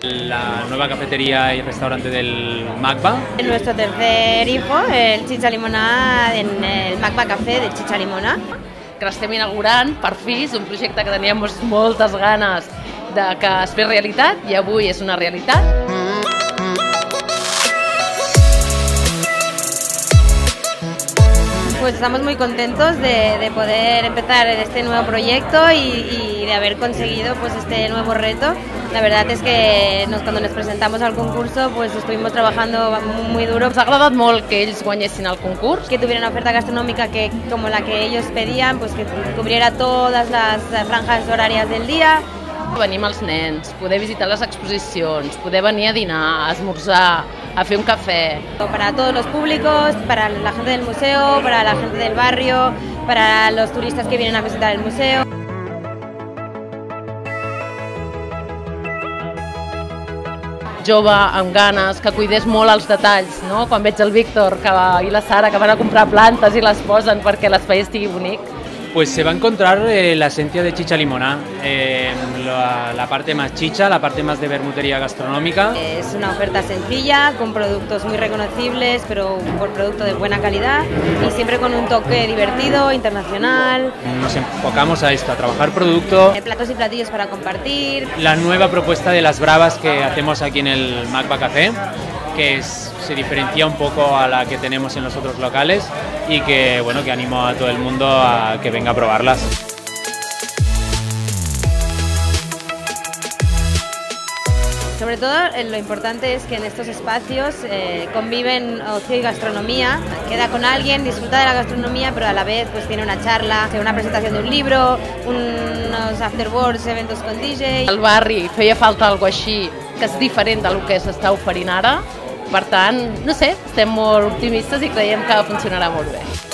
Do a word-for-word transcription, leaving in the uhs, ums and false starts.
La nueva cafetería y restaurante del Macba. Nuestro tercer hijo, el Chicha Limonà, en el Macba Café de Chicha Limonà. Que l'estem inaugurant, per fi, és un projecte que teníem moltes ganes de que es fes realitat i avui és una realitat. Pues estamos muy contentos de, de poder empezar este nuevo proyecto y, y de haber conseguido pues este nuevo reto. La verdad es que nos, cuando nos presentamos al concurso pues estuvimos trabajando muy duro. Ens ha agradat molt que ells guanyessin el concurs. Que tuviera una oferta gastronómica que, como la que ellos pedían, pues que cubriera todas las franjas horarias del día. Venir amb els nens, poder visitar les exposicions, poder venir a dinar, a esmorzar, a fer un cafè. Para todos los públicos, para la gente del museo, para la gente del barrio, para los turistas que vienen a visitar el museo. Jove, amb ganes, que cuidés molt els detalls, no? Quan veig el Víctor que, i la Sara que van a comprar plantes i les posen perquè l'espai estigui bonic. Pues se va a encontrar eh, la esencia de Chicha Limonà, eh, la, la parte más chicha, la parte más de vermutería gastronómica. Es una oferta sencilla, con productos muy reconocibles, pero por producto de buena calidad y siempre con un toque divertido, internacional. Nos enfocamos a esto, a trabajar producto. Platos y platillos para compartir. La nueva propuesta de las bravas que hacemos aquí en el Macba Café, que es, se diferencia un poco a la que tenemos en los otros locales y que, bueno, que animo a todo el mundo a que venga a probarlas. Sobre todo lo importante es que en estos espacios eh, conviven ocio y gastronomía. Queda con alguien, disfruta de la gastronomía, pero a la vez pues tiene una charla, una presentación de un libro, unos afterworks, eventos con D J. Al barri feia falta alguna cosa així que és diferent del que s'està oferint ara. Per tant, no sé, estem molt optimistes i creiem que funcionarà molt bé.